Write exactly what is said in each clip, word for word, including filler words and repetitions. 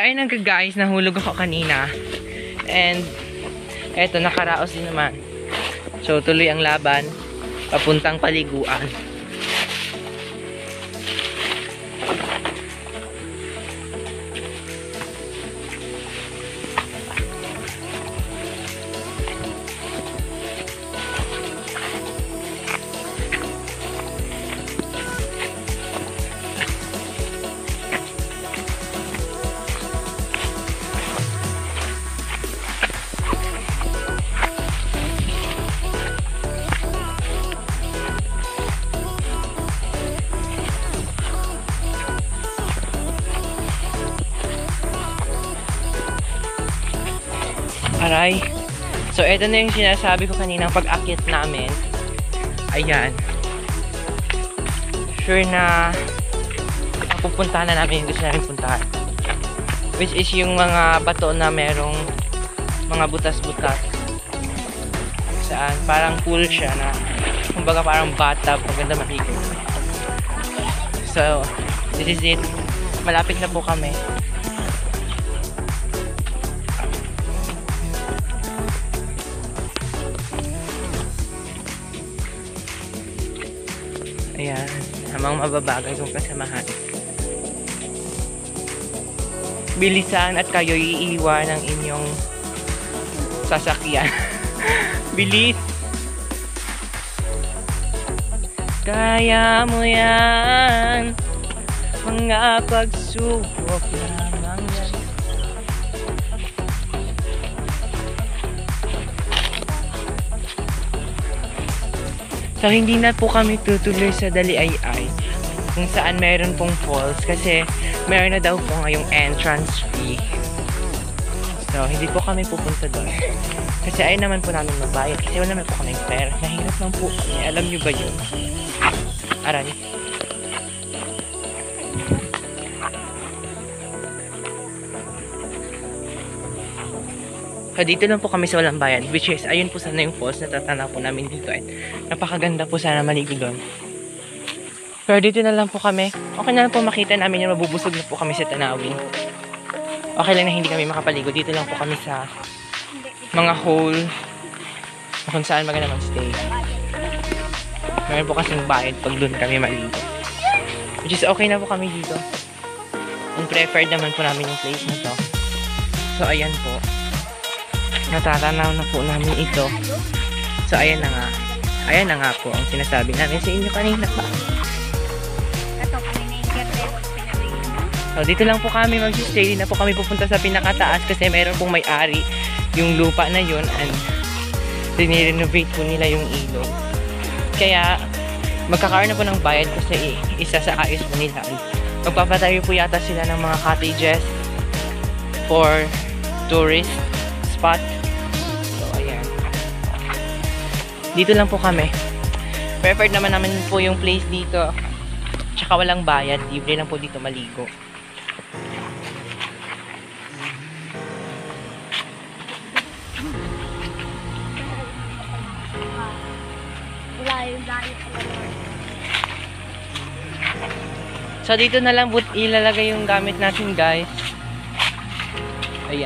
ayun nga guys, nahulog ako kanina. And, eto, nakaraos din naman. So, tuloy ang laban. Papuntang paliguan. Aray. So, eto na yung sinasabi ko kaninang pag-akit namin. Ayan. Sure na pupuntahan na namin yung gusto namin puntahan. Which is yung mga bato na merong mga butas-butas. Saan? Parang pool siya na kumbaga parang bathtub. Maganda maligo. So, this is it. Malapit na po kami. Ayan, hamang mababagay kong kasamahan. Bilisan at kayo iiwan ng inyong sasakyan. Bilis! Kaya mo yan, mga pagsubok lamang yan. So, hindi na po kami tutuloy sa Daliayay kung saan meron pong falls kasi meron na daw po ngayong entrance fee. So, hindi po kami pupunta doon. Kasi ayaw naman po namin magbayad kasi wala naman po kami pera. Nahirap lang po kami. Alam nyo ba yun? Aray. So, dito lang po kami sa walang bayan, which is, ayun po sana yung falls na tatanaw po namin dito. At napakaganda po sana maligo doon. Pero dito na lang po kami. Okay na lang po makita namin yung mabubusog na po kami sa tanawin. Okay lang na hindi kami makapaligo. Dito lang po kami sa mga hole kung saan maganda mag-stay. Meron po kasing bayad pag doon kami maligo. Which is, okay na po kami dito. And preferred naman po namin yung place na to. So, ayan po. Natatanaw na po namin ito. So, ayan na nga. Ayan na nga po ang sinasabi namin sa inyo kanina pa. So, dito lang po kami mag-stay. Di na po kami pupunta sa pinakataas kasi meron pong may-ari yung lupa na yun and dinirenovate po nila yung ilog. Kaya, magkakaroon na po ng bayad kasi isa sa ayos po nila. Magpapatayo po yata sila ng mga cottages for tourist spot. Dito lang po kami. Preferred naman naman po yung place dito. Tsaka walang bayad. Libre lang po dito maligo. So dito na lang po ilalagay yung gamit natin guys. Ayan.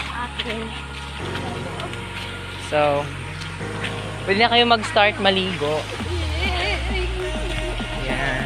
So pwede na kayo mag-start maligo. Ayan.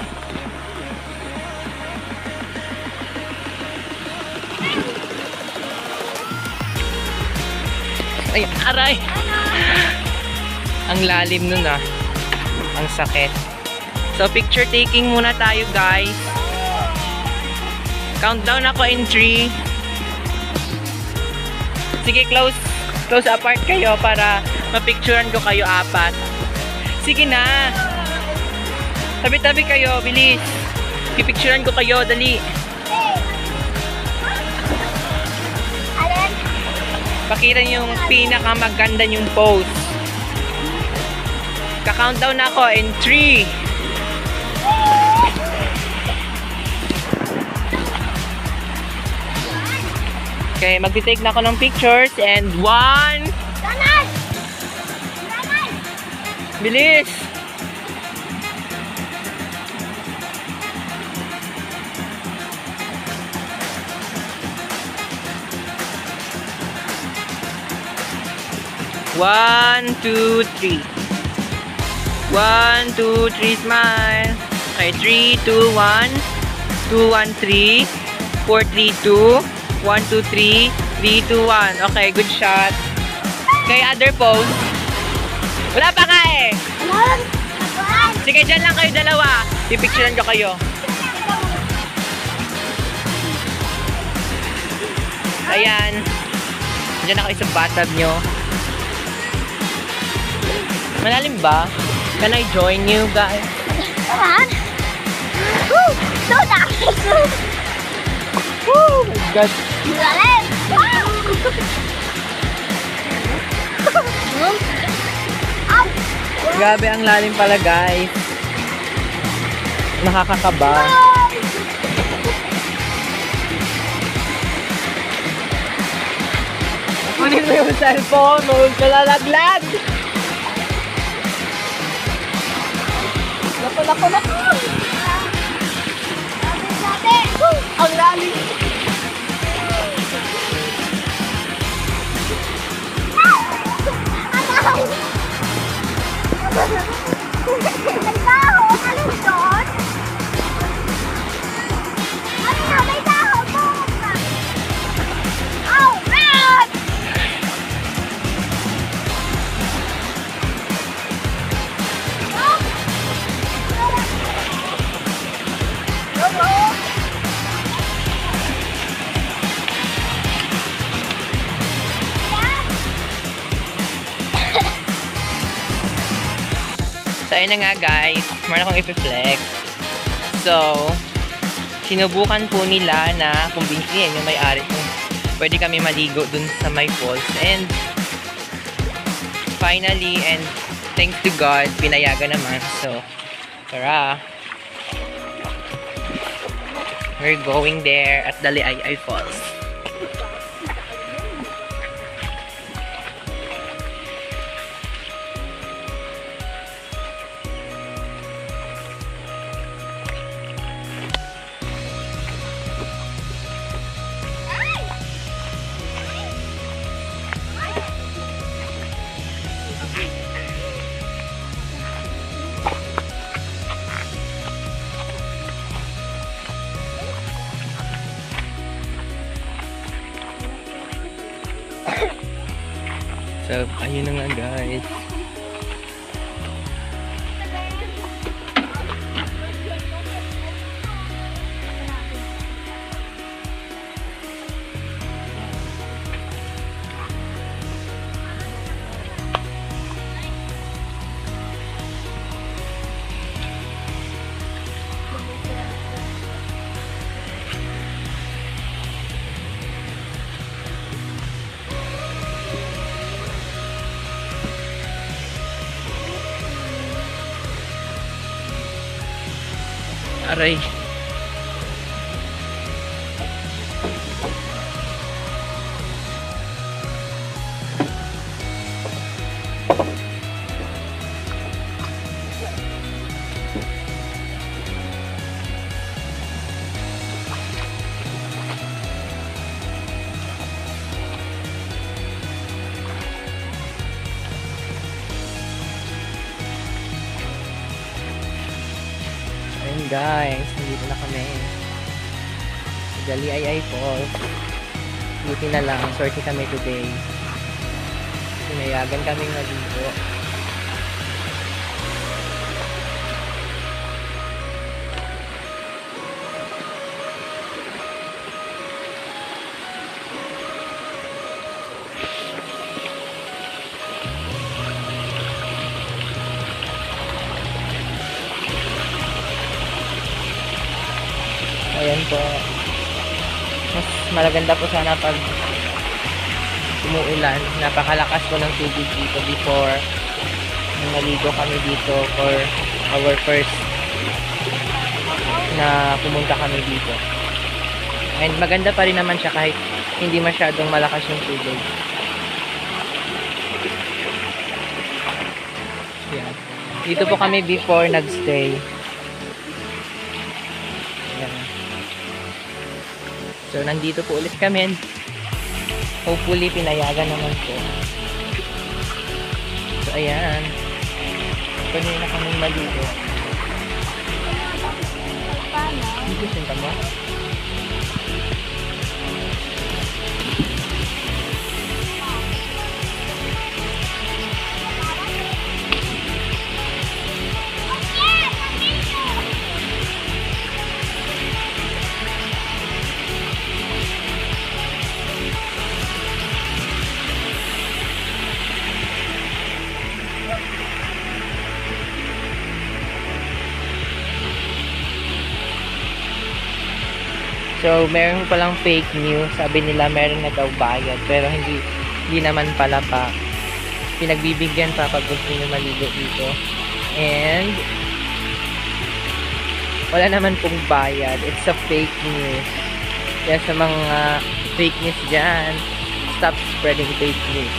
Ay, aray! Ang lalim nun ah. Ang sakit. So, picture taking muna tayo guys. Countdown ako in three. Sige, close. Close apart kayo para mapicturean ko kayo apat. Sige na. Tabi-tabi kayo, bilis. Pipicturean ko kayo, dali. Pakita niyo yung pinakamaganda yung pose. Ka-countdown ako in three. Okay, magti-take na ako ng pictures and one. Bilis! One, two, three. One, two, three, smile. Okay, three, two, one. Two, one, three. Four, three, two. One, two, three. Three, two, one. Okay, good shot. Okay, other pose. Wala pa nga eh. Sige, dyan lang kayo dalawa. Pipicturean ko kayo. Ayan. Diyan na kayo sa bathtub nyo. Malalim ba? Can I join you guys? Come on. Woo! So nice. Oh my God. Lalim. Up. Grabe, ang lalim pala guys. Nakakakaba. Kunin mo yung cellphone, huwag ka lalaglag. Lako, lako, lako. Sabi, sabi. Ang lalim. May taho. Ano doon? Ano na? May taho. Oh, man! So, ayun na nga guys. Meron akong ipiflex. So, sinubukan po nila na kumbinsihin yung may-ari kung pwede kami maligo dun sa may falls. And, finally, and thanks to God, pinayagan naman. So, tara. We're going there at Daliay Falls. So, ayun na nga guys. Aray. Ayun guys, nandito na kami sa Daliay Falls. Buti na lang, sorry kami today. Pinayagan kaming maligo. Ayan po. Mas malaganda po sana pag umuulan. Napakalakas po ng tubig dito before nung naligo kami dito for our first na pumunta kami dito. And maganda pa rin naman siya kahit hindi masyadong malakas yung tubig. Ayan. Dito po kami before nagstay. Ayan. So, nandito po ulit kami. Hopefully, pinayagan naman po. ayan. Pwede na kaming maligo. Paano? Dito sinta mo? So, meron palang fake news. Sabi nila meron na daw bayad. Pero hindi, hindi naman pala pa. Pinagbibigyan pa pag gusto nyo maligo dito. And, wala naman pong bayad. It's a fake news. Kaya sa mga fake news dyan, stop spreading fake news.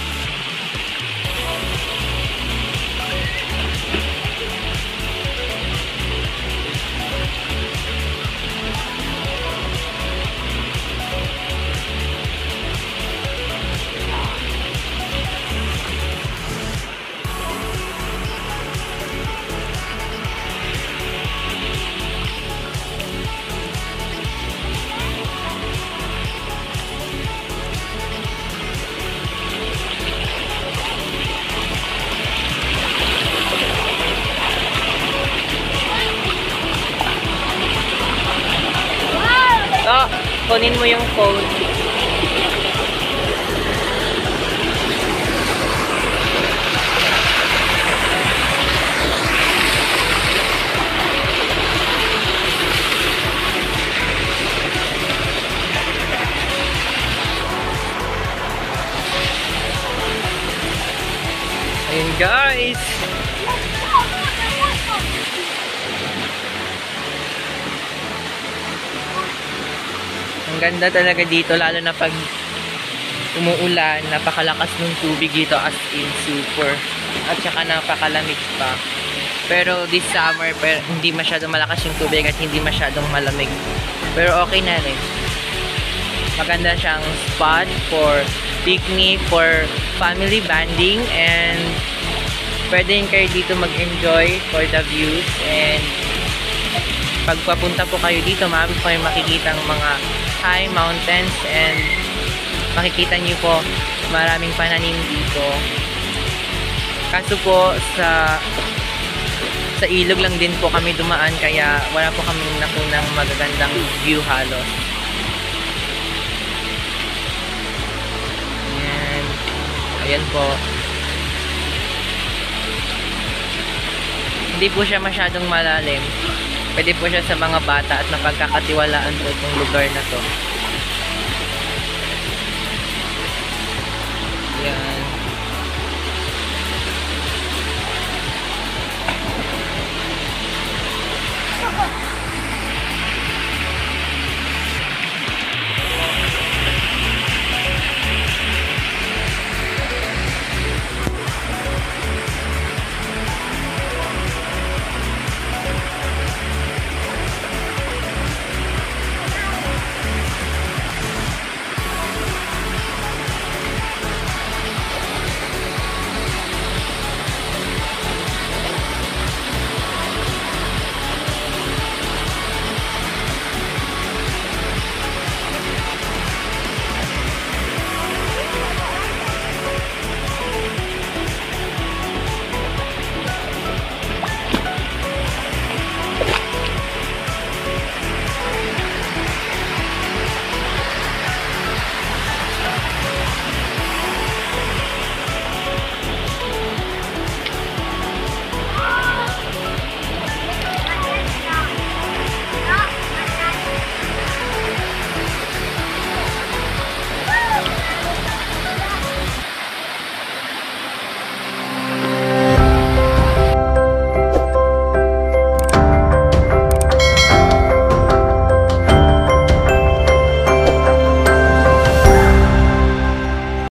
So, kunin mo yung phone. Ayun guys. Ang ganda talaga dito, lalo na pag umuulan, napakalakas ng tubig dito, as in super. At saka napakalamig pa. Pero this summer, pero hindi masyadong malakas yung tubig at hindi masyadong malamig. Pero okay na rin. Maganda siyang spot for picnic, for family bonding, and pwede rin kayo dito mag-enjoy for the views. And pag papunta po kayo dito, marami po kayo makikitang mga high mountains, and makikita niyo po maraming pananim dito. Kaso po sa sa ilog lang din po kami dumaan, kaya wala po kaming nakunang magagandang view halos. Ayan. Ayan po. Hindi po siya masyadong malalim. Pwede po siya sa mga bata at mapagkakatiwalaan po itong lugar na to. Yan.